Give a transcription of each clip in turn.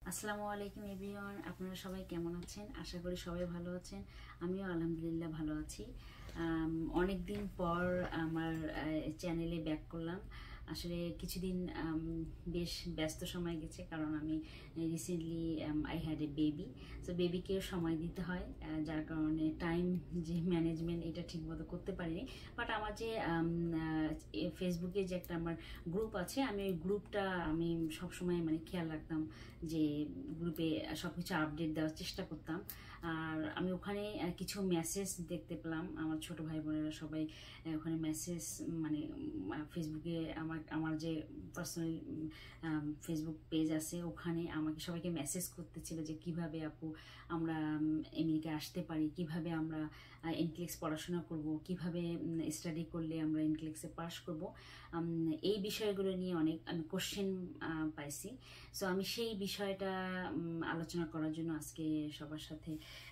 আসসালামু আলাইকুম এভরিওয়ান, আপনারা সবাই কেমন আছেন? আশা করি সবাই ভালো আছেন। আমিও আলহামদুলিল্লাহ ভালো আছি। অনেক দিন পর আমার চ্যানেলে ব্যাক করলাম। আসলে কিছুদিন বেশ ব্যস্ত সময় গেছে, কারণ আমি recently I had a baby. So বেবিকেও সময় দিতে হয়, যার কারণে টাইম যে ম্যানেজমেন্ট এটা ঠিকমতো করতে পারিনি। বাট আমার যে ফেসবুকে যে একটা আমার গ্রুপ আছে, আমি ওই গ্রুপটা আমি সবসময় খেয়াল রাখতাম যে গ্রুপে সব কিছু আপডেট দেওয়ার চেষ্টা করতাম। আর আমি ওখানে কিছু মেসেজ দেখতে পেলাম, আমার ছোট ভাই বোনেরা সবাই ওখানে মেসেজ ফেসবুকে আমার যে পার্সোনাল ফেসবুক পেজ আছে, ওখানে আমাকে সবাইকে মেসেজ করতেছিল যে কিভাবে আপু আমরা আমেরিকা আসতে পারি, কিভাবে আমরা এনক্লেক্স পড়াশোনা করব, কিভাবে স্টাডি করলে আমরা এনক্লেক্সে পাস করব। এই বিষয়গুলো নিয়ে অনেক আমি কোশ্চেন পাইছি। সো আমি সেই বিষয়টা আলোচনা করার জন্য আজকে সবার সাথে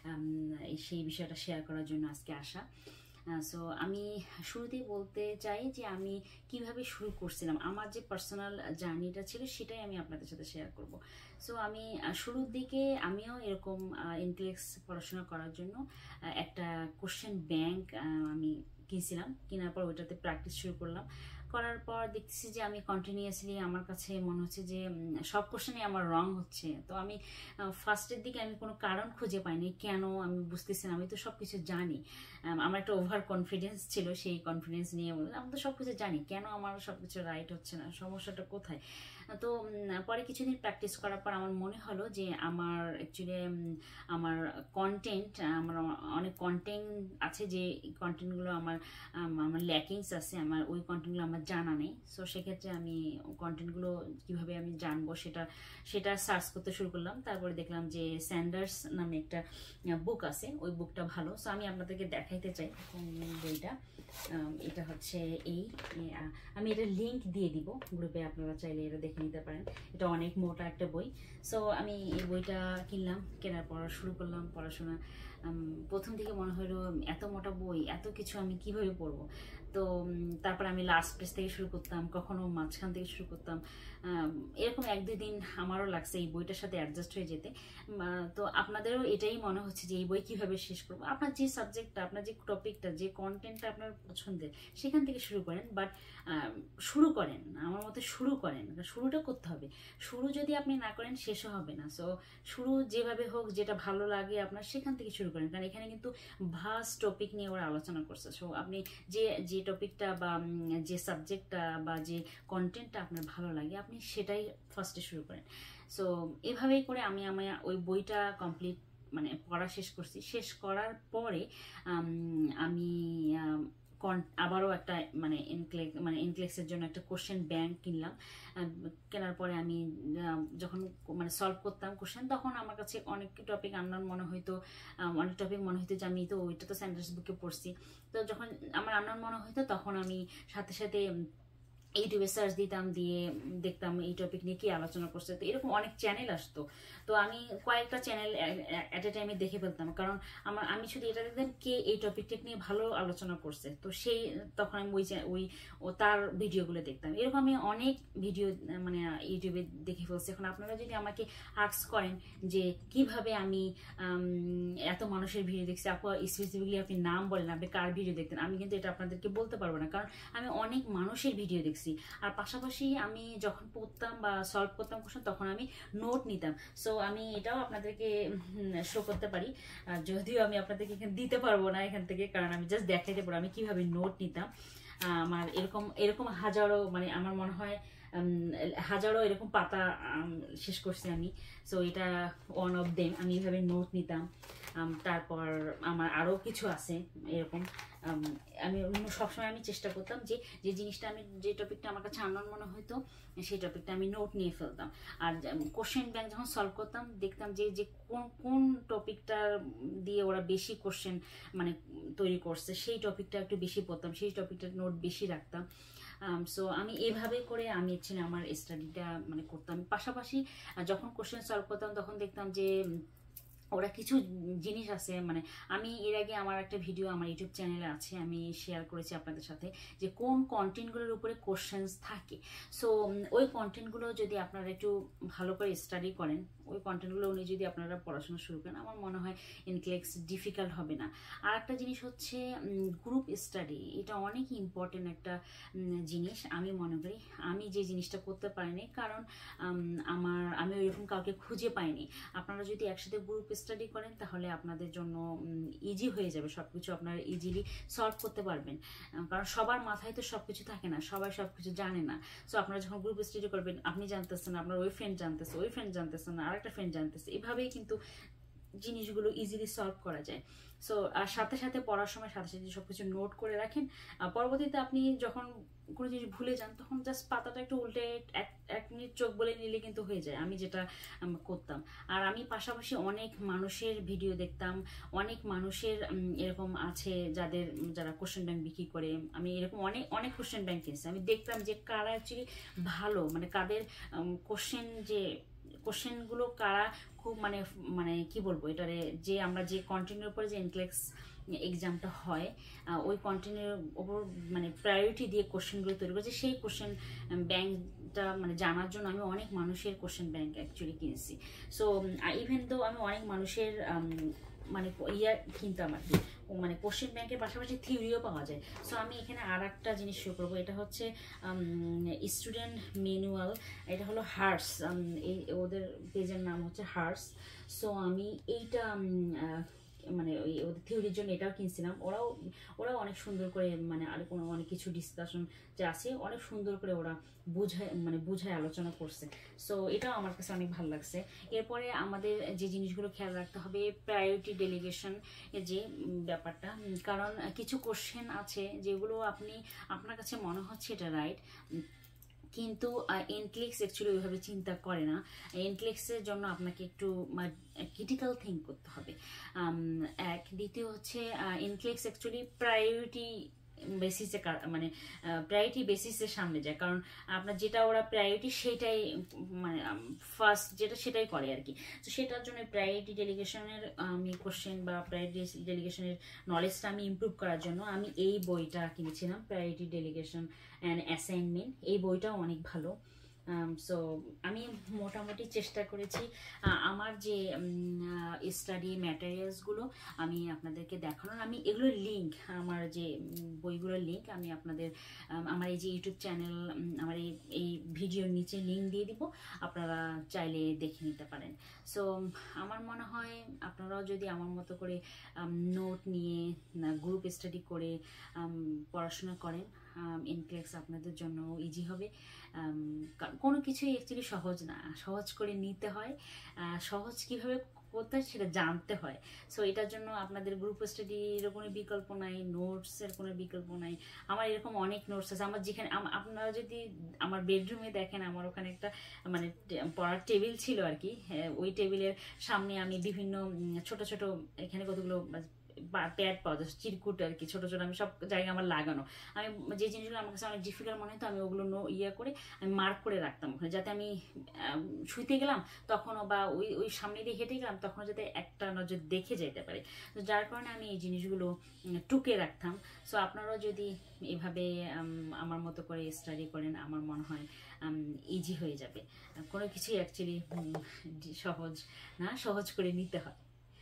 সেই বিষয়টা শেয়ার করার জন্য আজকে আসা। সো আমি শুরুতেই বলতে চাই যে আমি কিভাবে শুরু করছিলাম, আমার যে পার্সোনাল জার্নিটা ছিল সেটাই আমি আপনাদের সাথে শেয়ার করব। সো আমি শুরুর দিকে আমিও এরকম এনক্লেক্স পড়াশোনা করার জন্য একটা কোশ্চেন ব্যাংক আমি কিনছিলাম। কেনার পর ওইটাতে প্র্যাকটিস শুরু করলাম। করার পর দেখতেছি যে আমি কন্টিনিউয়াসলি আমার কাছে মনে হচ্ছে যে সব কোশ্চেনে আমার রং হচ্ছে। তো আমি ফার্স্টের দিকে আমি কোনো কারণ খুঁজে পাইনি, কেন আমি বুঝতেছি না, আমি তো সব কিছু জানি। আমার একটা ওভার কনফিডেন্স ছিল, সেই কনফিডেন্স নিয়ে বললাম আমি তো সব কিছু জানি, কেন আমার সব কিছু রাইট হচ্ছে না, সমস্যাটা কোথায়? তো পরে কিছুদিন প্র্যাকটিস করার পর আমার মনে হলো যে আমার অ্যাকচুয়ালি আমার কন্টেন্ট, আমার অনেক কন্টেন্ট আছে, যে কন্টেন্টগুলো আমার আমার ল্যাকিংস আছে, আমার ওই কন্টেন্টগুলো আমার জানা নেই। সো সেক্ষেত্রে আমি কন্টেন্টগুলো কীভাবে আমি জানবো সেটা সার্চ করতে শুরু করলাম। তারপরে দেখলাম যে স্যান্ডার্স নামে একটা বুক আছে, ওই বুকটা ভালো। সো আমি আপনাদেরকে দেখাইতে চাই বইটা। এটা হচ্ছে আমি এটা লিঙ্ক দিয়ে দিব গ্রুপে, আপনারা চাইলে এটা দেখে নিতে পারেন। এটা অনেক মোটা একটা বই। সো আমি এই বইটা কিনলাম, কেনার পর শুরু করলাম পড়াশোনা। প্রথম দিকে মনে হলো এত মোটা বই, এত কিছু আমি কিভাবে পড়বো। তো তারপর আমি লাস্ট পেজ থেকে শুরু করতাম, কখনো মাঝখান থেকে শুরু করতাম। এরকম 1-2 দিন আমারও লাগছে এই বইটার সাথে অ্যাডজাস্ট হয়ে যেতে। তো আপনাদেরও এটাই মনে হচ্ছে যে এই বই কিভাবে শেষ করবো। আপনার যে সাবজেক্টটা, আপনার যে টপিকটা, যে কন্টেন্টটা আপনার পছন্দের, সেখান থেকে শুরু করেন। বাট শুরু করেন, আমার মতে শুরু করেন, শুরুটা করতে হবে। শুরু যদি আপনি না করেন শেষও হবে না। সো শুরু যেভাবে হোক, যেটা ভালো লাগে আপনার, সেখান থেকে শুরু করেন। কারণ এখানে কিন্তু ভাস্ট টপিক নিয়ে ওরা আলোচনা করছে। সো আপনি যে টপিকটা বা যে সাবজেক্টটা বা যে কন্টেন্টটা আপনার ভালো লাগে, আপনি সেটাই ফার্স্টে শুরু করেন। সো এভাবেই করে আমি ওই বইটা কমপ্লিট পড়া শেষ করছি। শেষ করার পরে আমি আবারও একটা এনক্লেক্সের জন্য একটা কোশ্চেন ব্যাংক কিনলাম। কেনার পরে আমি যখন সলভ করতাম কোশ্চেন, তখন আমার কাছে অনেক টপিক আননোন মনে হইতো, অনেক টপিক মনে হইতো যে আমি তো ওইটা তো সেন্টেন্স বুকে পড়ছি। তো যখন আমার আননোন মনে হইতো, তখন আমি সাথে সাথে ইউটিউবে সার্চ দিতাম, দিয়ে দেখতাম এই টপিক নিয়ে কি আলোচনা করছে। তো এরকম অনেক চ্যানেল আসতো। তো আমি কয়েকটা চ্যানেল অ্যাট এ টাইমে দেখে ফেলতাম, কারণ আমি শুধু এটা দেখতাম কে এই টপিকটা নিয়ে ভালো আলোচনা করছে। তো তখন আমি তার ভিডিওগুলো দেখতাম। এরকম আমি অনেক ভিডিও ইউটিউবে দেখে ফেলছি। এখন আপনারা যদি আমাকে আস্ক করেন যে কিভাবে আমি এত মানুষের ভিডিও দেখছি, আপু স্পেসিফিকলি আপনি নাম বলেন, আপনি কার ভিডিও দেখতেন, আমি কিন্তু এটা আপনাদেরকে বলতে পারবো না, কারণ আমি অনেক মানুষের ভিডিও দেখছি। আর পাশাপাশি আমি যখন পড়তাম বা সলভ করতাম কোশ্চেন, তখন আমি নোট নিতাম। সো আমি এটাও আপনাদেরকে শো করতে পারি, যদিও আমি আপনাদেরকে এখানে দিতে পারবো না এখান থেকে, কারণ আমি জাস্ট দেখাইতে পারবো আমি কিভাবে নোট নিতাম। আমার এরকম হাজারো আমার মনে হয় হাজারো এরকম পাতা শেষ করছি আমি। সো এটা ওয়ান অফ দেম, আমি এইভাবে নোট নিতাম। তারপর আমার আরও কিছু আছে এরকম। আমি সবসময় চেষ্টা করতাম যে জিনিসটা যে টপিকটা আমার কাছে আননোন মনে হইতো, সেই টপিকটা আমি নোট নিয়ে ফেলতাম। আর কোশ্চেন ব্যাংক যখন সলভ করতাম, দেখতাম যে কোন টপিকটা দিয়ে ওরা বেশি কোশ্চেন তৈরি করছে, সেই টপিকটা একটু বেশি পড়তাম, সেই টপিকটার নোট বেশি রাখতাম। সো আমি এভাবে করে আমি আমার স্টাডিটা করতাম। পাশাপাশি যখন কোশ্চেন সলভ করতাম, তখন দেখতাম যে ওরা কিছু জিনিস আছে, মানে আমি এর আগে আমার একটা ভিডিও আমার ইউটিউব চ্যানেলে আছে, আমি শেয়ার করেছি আপনাদের সাথে যে কোন কন্টেন্টগুলোর উপরে কোশ্চেন্স থাকে। সো ওই কন্টেন্টগুলো যদি আপনারা একটু ভালো করে স্টাডি করেন, ওই কন্টেন্টগুলো উনি যদি আপনারা পড়াশোনা শুরু করেন, আমার মনে হয় NCLEX ডিফিকাল্ট হবে না। আর একটা জিনিস হচ্ছে গ্রুপ স্টাডি, এটা অনেক ইম্পর্টেন্ট একটা জিনিস আমি মনে করি। আমি যে জিনিসটা করতে পারিনি কারণ আমি ওইরকম কাউকে খুঁজে পাইনি। আপনারা যদি একসাথে গ্রুপ স্টাডি করেন তাহলে আপনাদের জন্য ইজি হয়ে যাবে, সবকিছু আপনারা ইজিলি সলভ করতে পারবেন। কারণ সবার মাথায় তো সবকিছু থাকে না, সবাই সবকিছু জানে না। সো আপনারা যখন গ্রুপ স্টাডি করবেন, আপনি জানতেছেন, আপনার ওই ফ্রেন্ড জানতেছে, ওই ফ্রেন্ড জানতেছে না, আরেকটা ফ্রেন্ড জানতেছে, এভাবেই কিন্তু জিনিসগুলো ইজিলি সলভ করা যায়। সো আর সাথে সাথে পড়ার সময় সাথে সাথে সবকিছু নোট করে রাখেন। পরবর্তীতে আপনি যখন কোনো জিনিস ভুলে যান তখন জাস্ট পাতাটা একটু উল্টে 1 মিনিট চোখ বলে নিলে কিন্তু হয়ে যায়, আমি যেটা করতাম। আর আমি পাশাপাশি অনেক মানুষের ভিডিও দেখতাম, অনেক মানুষের এরকম আছে যারা কোশ্চেন ব্যাংক বিক্রি করে। আমি এরকম অনেক অনেক কোশ্চেন ব্যাংক কিনছি, আমি দেখতাম যে কারা অ্যাকচুয়ালি ভালো, মানে কাদের কোশ্চেনগুলো কারা খুব মানে মানে কি বলবো এটারে, যে আমরা যে কন্টেন্টের উপরে যে NCLEX এক্সামটা হয় ওই কন্টেন্টের ওপর মানে প্রায়োরিটি দিয়ে কোশ্চেনগুলো তৈরি করেছে, সেই কোশ্চেন ব্যাংকটা মানে জানার জন্য আমি অনেক মানুষের কোশ্চেন ব্যাংক অ্যাকচুয়ালি কিনছি। সো ইভেন তো আমি অনেক মানুষের মানে কিনতাম আর কি, মানে কোশ্চেন ব্যাংকের পাশাপাশি থিওরিও পাওয়া যায়। সো আমি এখানে আর একটা জিনিস শুরু করবো, এটা হচ্ছে স্টুডেন্ট ম্যানুয়াল, এটা হলো হার্স, এই ওদের পেজের নাম হচ্ছে হার্স। সো আমি এইটা মানে ওদের থিওরির জন্য এটাও কিনছিলাম। ওরাও অনেক সুন্দর করে মানে আর কোনো অনেক কিছু ডিসকাশন যে আছে অনেক সুন্দর করে ওরা বুঝায় আলোচনা করছে। সো এটাও আমার কাছে অনেক ভালো লাগছে। এরপরে আমাদের যে জিনিসগুলো খেয়াল রাখতে হবে, প্রায়োরিটি ডেলিগেশন যে ব্যাপারটা, কারণ কিছু কোশ্চেন আছে যেগুলো আপনার কাছে মনে হচ্ছে এটা রাইট, কিন্তু NCLEX অ্যাকচুয়ালি ওইভাবে চিন্তা করে না। NCLEX এর জন্য আপনাকে একটু ক্রিটিক্যাল থিঙ্ক করতে হবে। দ্বিতীয় হচ্ছে NCLEX অ্যাকচুয়ালি প্রায়োরিটি বেসিসে মানে প্রায়োরিটি বেসিসের সামনে যায়, কারণ আপনার যেটা ওরা প্রায়োরিটি সেটাই মানে ফার্স্ট যেটা সেটাই করে আর কি। তো সেটার জন্য প্রায়োরিটি ডেলিগেশনের আমি কোশ্চেন বা প্রায়োরিটি ডেলিগেশনের নলেজটা আমি ইমপ্রুভ করার জন্য আমি এই বইটা কিনেছিলাম, প্রায়োরিটি ডেলিগেশন অ্যান্ড অ্যাসাইনমেন্ট। এই বইটাও অনেক ভালো। সো আমি মোটামুটি চেষ্টা করেছি আমার যে স্টাডি ম্যাটেরিয়ালসগুলো আমি আপনাদেরকে দেখানোর। আমি এগুলোর লিঙ্ক, আমার যে বইগুলোর লিঙ্ক আমি আপনাদের আমার এই যে ইউটিউব চ্যানেল, আমার এই ভিডিওর নিচে লিঙ্ক দিয়ে দিব, আপনারা চাইলে দেখে নিতে পারেন। সো আমার মনে হয় আপনারাও যদি আমার মতো করে নোট নিয়ে গ্রুপ স্টাডি করে পড়াশোনা করেন, NCLEX আপনাদের জন্য ইজি হবে। কোনো কিছুই অ্যাকচুয়ালি সহজ না, সহজ করে নিতে হয়, সহজ কিভাবে করতে হয় সেটা জানতে হয়। সো এটার জন্য আপনাদের গ্রুপ স্টাডির কোনো বিকল্প নাই, নোটসের কোনো বিকল্প নাই। আমার এরকম অনেক নোটস আছে, আমার যেখানে আপনারা যদি আমার বেডরুমে দেখেন, আমার ওখানে একটা মানে পড়ার টেবিল ছিল আর কি, ওই টেবিলের সামনে আমি বিভিন্ন ছোট ছোট এখানে কতগুলো প্যাড পাওয়া যায়, চিরকুট আর কি, ছোট ছোট আমি সব জায়গায় আমার লাগানো। আমি যে জিনিসগুলো আমার কাছে অনেক ডিফিকাল্ট মনে হতো আমি ওগুলো করে আমি মার্ক করে রাখতাম ওখানে, যাতে আমি শুইতে গেলাম তখনও বা ওই সামনে দিয়ে হেঁটে গেলাম তখন যাতে একটা নজর দেখে যেতে পারে। তো যার কারণে আমি এই জিনিসগুলো টুকে রাখতাম। সো আপনারাও যদি এভাবে আমার মতো করে স্টাডি করেন, আমার মনে হয় ইজি হয়ে যাবে। কোনো কিছুই অ্যাকচুয়ালি সহজ না, সহজ করে নিতে হয়।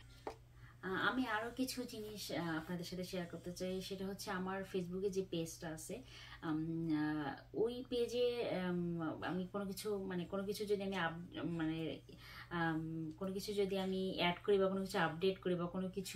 আমি আরও কিছু জিনিস আপনাদের সাথে শেয়ার করতে চাই, সেটা হচ্ছে আমার ফেসবুকে যে পেজটা আছে ওই পেজে আমি কোনো কিছু যদি আমি কোনো কিছু যদি আমি অ্যাড করি বা কোনো কিছু আপডেট করি বা কোনো কিছু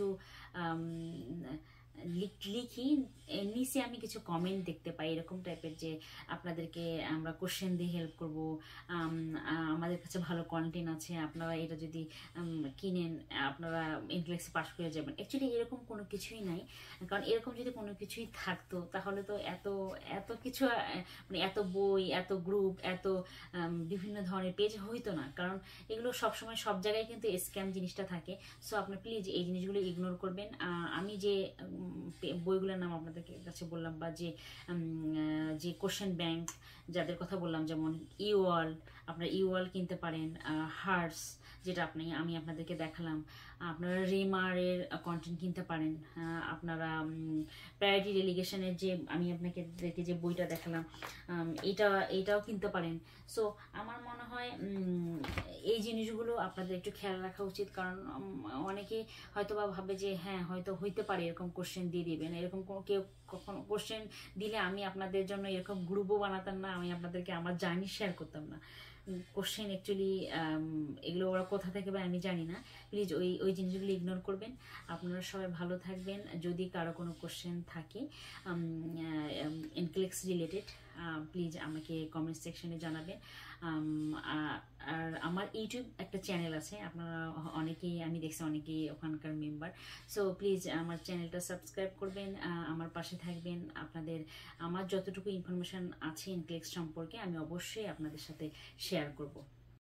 লিখি, নিচে আমি কিছু কমেন্ট দেখতে পাই এরকম টাইপের, যে আপনাদেরকে আমরা কোশ্চেন দিয়ে হেল্প করব, আমাদের কাছে ভালো কন্টেন্ট আছে, আপনারা এটা যদি কিনেন আপনারা NCLEX পাস করে যাবেন। অ্যাকচুয়ালি এরকম কোনো কিছুই নাই, কারণ এরকম যদি কোনো কিছুই থাকতো তাহলে তো এত কিছু মানে এত বই, এত গ্রুপ, এত বিভিন্ন ধরনের পেজ হইতো না, কারণ এগুলো সবসময় সব জায়গায় কিন্তু স্ক্যাম জিনিসটা থাকে। সো আপনি প্লিজ এই জিনিসগুলো ইগনোর করবেন। আমি যে বইগুলোর নাম আপনাদের কাছে বললাম, বা যে কোশ্চেন ব্যাংক যাদের কথা বললাম, যেমন uWorld, আপনারা uWorld কিনতে পারেন, hurst যেটা আমি আপনাদেরকে দেখালাম, আপনারা রেমারের কন্টেন্ট কিনতে পারেন, আপনারা প্রায়োরিটি ডেলিগেশনের যে আমি আপনাদেরকে যে বইটা দেখালাম এটাও কিনতে পারেন। সো আমার মনে হয় এই জিনিসগুলো আপনাদের একটু খেয়াল রাখা উচিত, কারণ অনেকে হয়তো বা ভাবে যে হ্যাঁ হয়তো হইতে পারে এরকম কোশ্চেন দিয়ে দিবেন, এরকম কেউ কখনো কোশ্চেন দিলে আমি আপনাদের জন্য এরকম গ্রুপও বানাতাম না, আমি আপনাদেরকে আমার জার্নি শেয়ার করতাম না। কোশ্চেন অ্যাকচুয়ালি এগুলো ওরা কোথা থেকে বা আমি জানি না, প্লিজ ওই জিনিসগুলো ইগনোর করবেন। আপনারা সবাই ভালো থাকবেন। যদি কারো কোনো কোশ্চেন থাকে NCLEX রিলেটেড, প্লিজ আমাকে কমেন্ট সেকশনে জানাবেন। আর আমার ইউটিউব একটা চ্যানেল আছে, আপনারা অনেকেই আমি দেখছি অনেকেই ওখানকার মেম্বার। সো প্লিজ আমার চ্যানেলটা সাবস্ক্রাইব করবেন, আমার পাশে থাকবেন। আমার যতটুকু ইনফরমেশন আছে NCLEX সম্পর্কে আমি অবশ্যই আপনাদের সাথে শেয়ার করব।